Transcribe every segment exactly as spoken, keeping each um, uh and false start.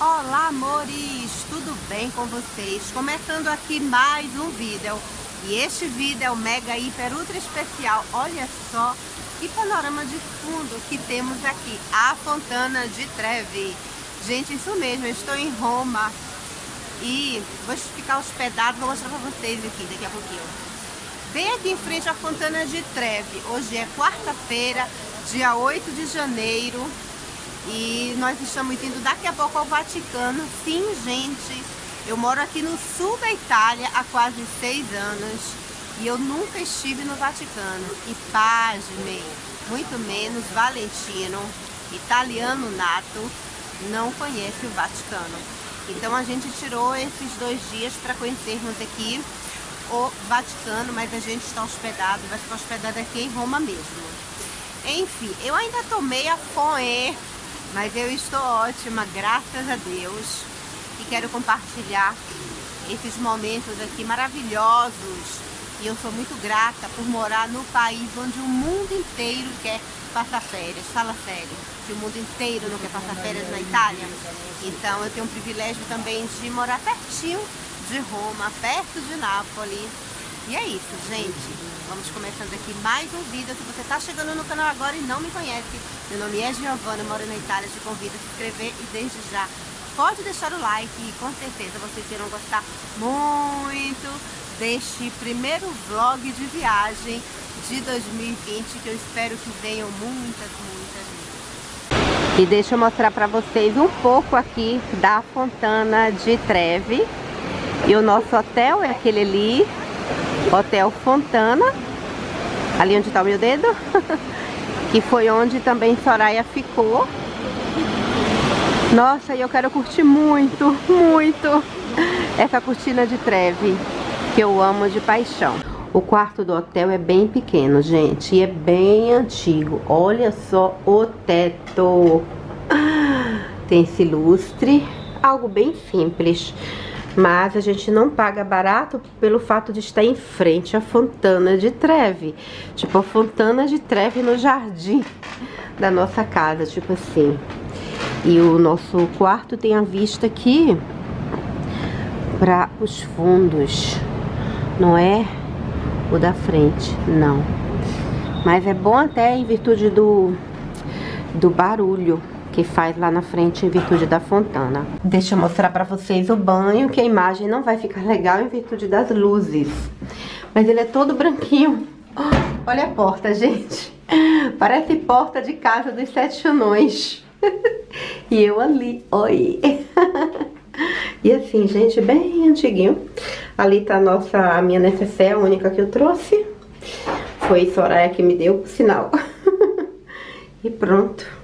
Olá, amores! Tudo bem com vocês? Começando aqui mais um vídeo. E este vídeo é o mega, hiper, ultra especial. Olha só que panorama de fundo que temos aqui. A Fontana di Trevi. Gente, isso mesmo, eu estou em Roma. E vou ficar hospedado, vou mostrar pra vocês aqui daqui a pouquinho. Bem aqui em frente à Fontana di Trevi. Hoje é quarta-feira, dia oito de janeiro. E nós estamos indo daqui a pouco ao Vaticano. Sim, gente, eu moro aqui no sul da Itália há quase seis anos e eu nunca estive no Vaticano. E pasmem, muito menos Valentino, italiano nato, não conhece o Vaticano. Então a gente tirou esses dois dias para conhecermos aqui o Vaticano, mas a gente está hospedado, vai ficar hospedado aqui em Roma mesmo. Enfim, eu ainda tomei a Foe, mas eu estou ótima, graças a Deus. E quero compartilhar esses momentos aqui maravilhosos. E eu sou muito grata por morar no país onde o mundo inteiro quer passar férias. Fala sério, que o mundo inteiro não quer passar férias na Itália. Então eu tenho o privilégio também de morar pertinho de Roma, perto de Nápoles. E é isso, gente. Vamos começando aqui mais um vídeo. Se você está chegando no canal agora e não me conhece, meu nome é Giovana, eu moro na Itália. Te convido a se inscrever e desde já pode deixar o like e com certeza vocês irão gostar muito deste primeiro vlog de viagem de dois mil e vinte, que eu espero que venham muitas, muitas, muitas. E deixa eu mostrar para vocês um pouco aqui da Fontana di Trevi. E o nosso hotel é aquele ali, Hotel Fontana, ali onde está o meu dedo, que foi onde também Soraya ficou. Nossa, e eu quero curtir muito, muito essa cortina de Trevi, que eu amo de paixão. O quarto do hotel é bem pequeno, gente, e é bem antigo. Olha só o teto. Tem esse lustre, algo bem simples. Mas a gente não paga barato pelo fato de estar em frente à Fontana di Trevi. Tipo, a Fontana di Trevi no jardim da nossa casa, tipo assim. E o nosso quarto tem a vista aqui para os fundos. Não é o da frente, não. Mas é bom até em virtude do, do barulho que faz lá na frente em virtude da fontana. Deixa eu mostrar pra vocês o banho, que a imagem não vai ficar legal em virtude das luzes. Mas ele é todo branquinho. Olha a porta, gente. Parece porta de casa dos sete anões. E eu ali, oi. E assim, gente, bem antiguinho. Ali tá a nossa, a minha necessaire, a única que eu trouxe. Foi Soraya que me deu, por sinal. E pronto.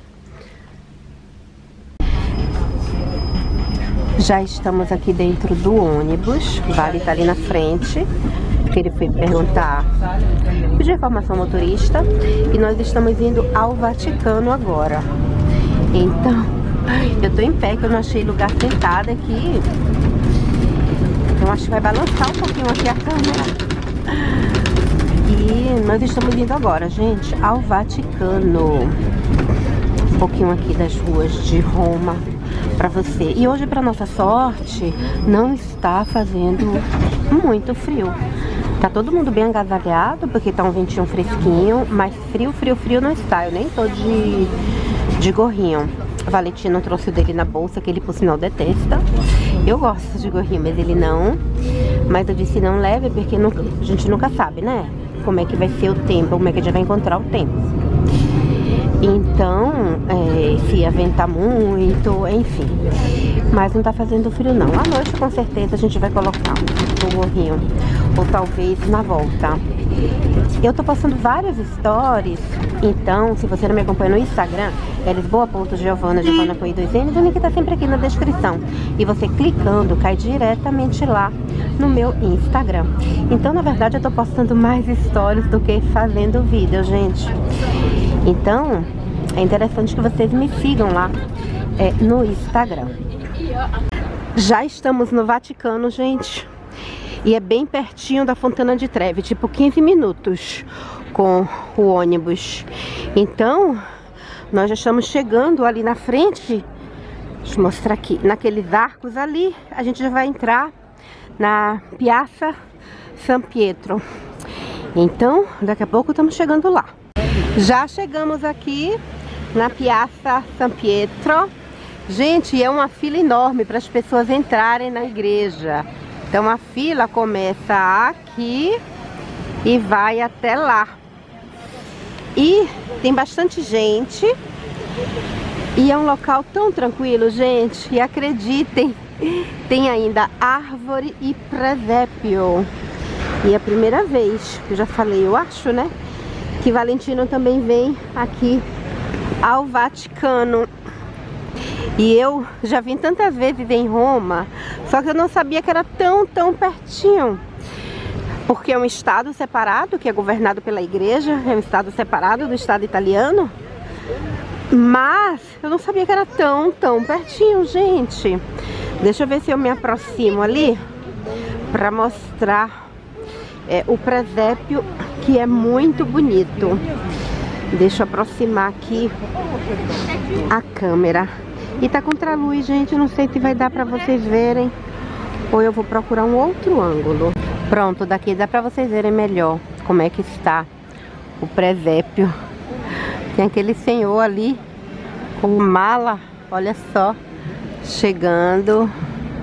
Já estamos aqui dentro do ônibus, o Vale tá ali na frente, que ele foi perguntar, pedir informação motorista, e nós estamos indo ao Vaticano agora. Então, eu tô em pé, que eu não achei lugar sentada aqui, então acho que vai balançar um pouquinho aqui a câmera. E nós estamos indo agora, gente, ao Vaticano. Um pouquinho aqui das ruas de Roma pra você. E hoje, pra nossa sorte, não está fazendo muito frio. Tá todo mundo bem agasalhado, porque tá um ventinho fresquinho, mas frio, frio, frio não está. Eu nem tô de, de gorrinho. O Valentino trouxe o dele na bolsa, que ele por sinal detesta. Eu gosto de gorrinho, mas ele não. Mas eu disse não leve, porque não, a gente nunca sabe, né? Como é que vai ser o tempo, como é que a gente vai encontrar o tempo. Então, é, se ia ventar muito, enfim. Mas não tá fazendo frio não. À noite, com certeza, a gente vai colocar um gorrinho. Ou talvez na volta. Eu tô postando várias stories. Então, se você não me acompanha no Instagram, é Lisboa.Giovana, Giovana com i dois N's. O link tá sempre aqui na descrição. E você clicando, cai diretamente lá no meu Instagram. Então, na verdade, eu tô postando mais stories do que fazendo vídeo, gente. Então, é interessante que vocês me sigam lá é, no Instagram. Já estamos no Vaticano, gente. E é bem pertinho da Fontana di Trevi, tipo quinze minutos com o ônibus. Então, nós já estamos chegando ali na frente Deixa eu mostrar aqui. Naqueles arcos ali, a gente já vai entrar na Piazza San Pietro. Então, daqui a pouco estamos chegando lá. Já chegamos aqui na Piazza San Pietro. Gente, é uma fila enorme para as pessoas entrarem na igreja. Então a fila começa aqui e vai até lá. E tem bastante gente. E é um local tão tranquilo, gente. E acreditem, tem ainda árvore e presépio. E é a primeira vez, eu já falei, eu acho, né, que Valentino também vem aqui ao Vaticano. E eu já vim tantas vezes em Roma, só que eu não sabia que era tão, tão pertinho. Porque é um estado separado, que é governado pela igreja, é um estado separado do estado italiano. Mas eu não sabia que era tão, tão pertinho, gente. Deixa eu ver se eu me aproximo ali para mostrar é, o presépio, que é muito bonito. Deixa eu aproximar aqui a câmera. E tá contra a luz, gente, não sei se vai dar pra vocês verem, ou eu vou procurar um outro ângulo. Pronto, daqui dá pra vocês verem melhor como é que está o presépio. Tem aquele senhor ali com mala, olha só, chegando.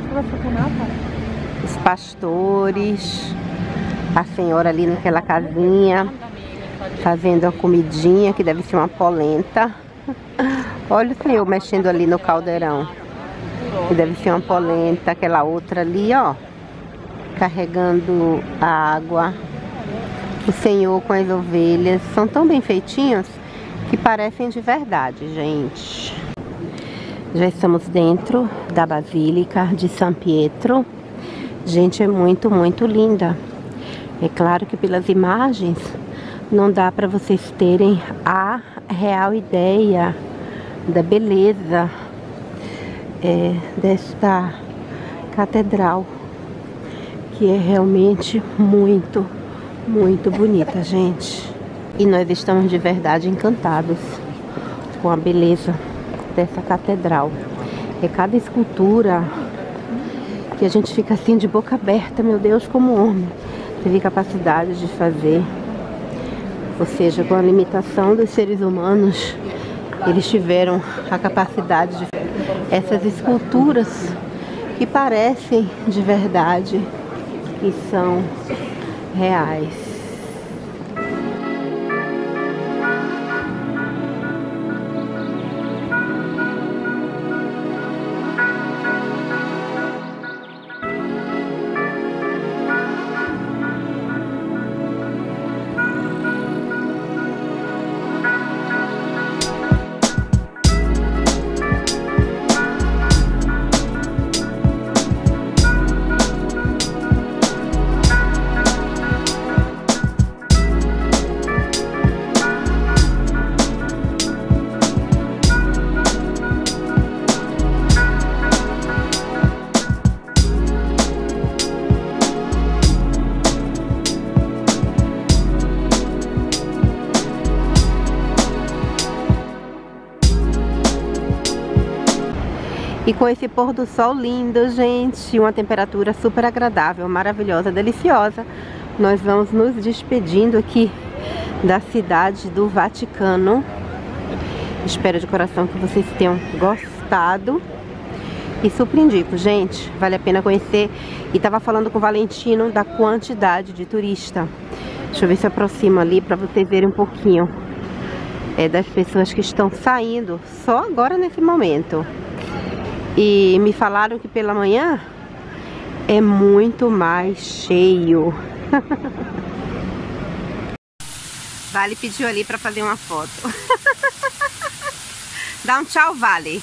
Os pastores, a senhora ali naquela casinha, fazendo a comidinha, que deve ser uma polenta. Olha o senhor mexendo ali no caldeirão, que deve ser uma polenta. Aquela outra ali, ó, carregando a água. O senhor com as ovelhas. São tão bem feitinhos que parecem de verdade, gente. Já estamos dentro da Basílica de San Pietro. Gente, é muito, muito linda. É claro que pelas imagens não dá para vocês terem a real ideia da beleza é, desta catedral, que é realmente muito, muito bonita, gente. E nós estamos de verdade encantados com a beleza dessa catedral. É cada escultura que a gente fica assim de boca aberta. Meu Deus, como o homem teve capacidade de fazer. Ou seja, com a limitação dos seres humanos, eles tiveram a capacidade de fazer essas esculturas que parecem de verdade e são reais. E com esse pôr do sol lindo, gente, uma temperatura super agradável, maravilhosa, deliciosa, nós vamos nos despedindo aqui da cidade do Vaticano. Espero de coração que vocês tenham gostado. E super indico, gente, vale a pena conhecer. E tava falando com o Valentino da quantidade de turista. Deixa eu ver se eu aproximo ali para vocês verem um pouquinho é, das pessoas que estão saindo só agora nesse momento. E me falaram que pela manhã é muito mais cheio. Vale pediu ali para fazer uma foto. Dá um tchau, Vale.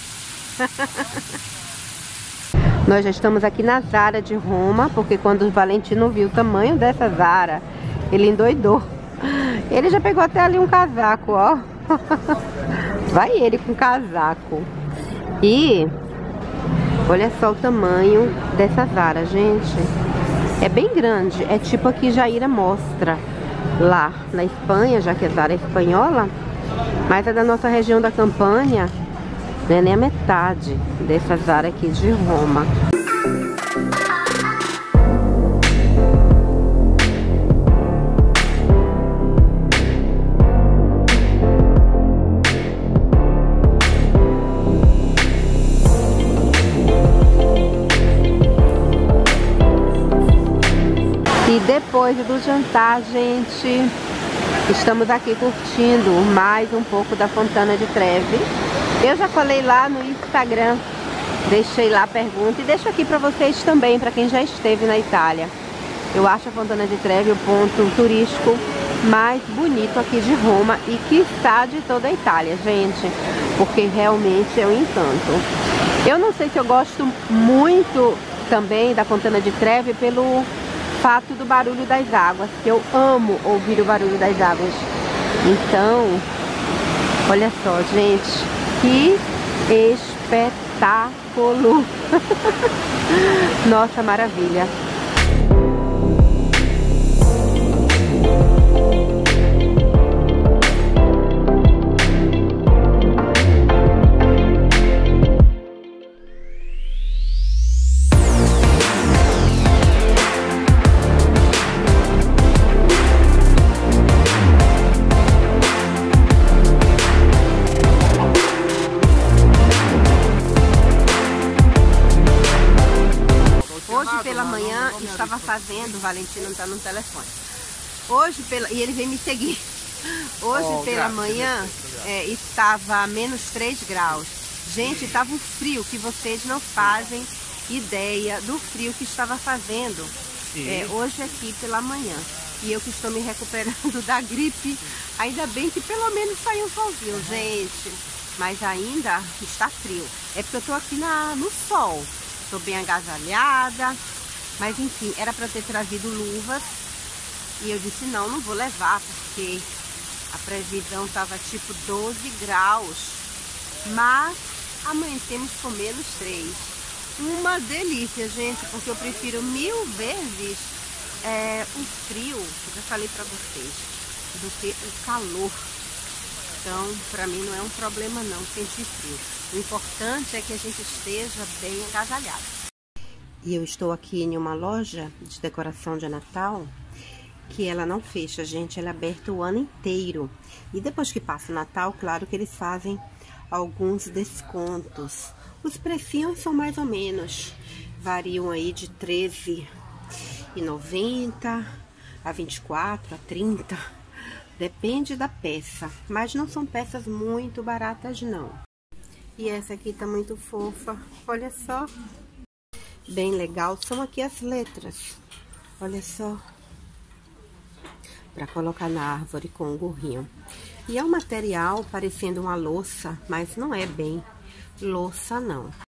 Nós já estamos aqui na Zara de Roma, porque quando o Valentino viu o tamanho dessa Zara, ele endoidou. Ele já pegou até ali um casaco, ó. Vai ele com casaco. E olha só o tamanho dessa Zara, gente. É bem grande, é tipo aqui Jaira mostra lá na Espanha, já que a Zara é espanhola. Mas é da nossa região da Campânia. Não é nem a metade dessas áreas aqui de Roma. E depois do jantar, gente, estamos aqui curtindo mais um pouco da Fontana di Trevi. Eu já falei lá no Instagram, deixei lá a pergunta e deixo aqui para vocês também, para quem já esteve na Itália. Eu acho a Fontana di Trevi o ponto turístico mais bonito aqui de Roma e quiçá de toda a Itália, gente, porque realmente é um encanto. Eu não sei se eu gosto muito também da Fontana di Trevi pelo fato do barulho das águas, que eu amo ouvir o barulho das águas. Então, olha só, gente, que espetáculo! Nossa, maravilha! Pela manhã estava fazendo, o Valentino está no telefone. Hoje pela e ele veio me seguir. Hoje oh, pela graças, manhã é, estava menos três graus. Gente, estava um frio que vocês não fazem ideia do frio que estava fazendo é, hoje aqui pela manhã. E eu que estou me recuperando da gripe, ainda bem que pelo menos saiu um solzinho, gente. Mas ainda está frio. É porque eu estou aqui na, no sol. Estou bem agasalhada. Mas enfim, era para ter trazido luvas. E eu disse, não, não vou levar, porque a previsão estava tipo doze graus. Mas amanhecemos com menos três. Uma delícia, gente, porque eu prefiro mil vezes é, o frio, que eu já falei para vocês, do que o calor. Então, para mim não é um problema não sentir frio. O importante é que a gente esteja bem agasalhado. E eu estou aqui em uma loja de decoração de Natal, que ela não fecha, gente, ela é aberta o ano inteiro. E depois que passa o Natal, claro que eles fazem alguns descontos. Os precinhos são mais ou menos, variam aí de treze e noventa a vinte e quatro, a trinta, depende da peça, mas não são peças muito baratas não. E essa aqui tá muito fofa, olha só. Bem legal, são aqui as letras, olha só, para colocar na árvore com o gorrinho. E é um material parecendo uma louça, mas não é bem louça não.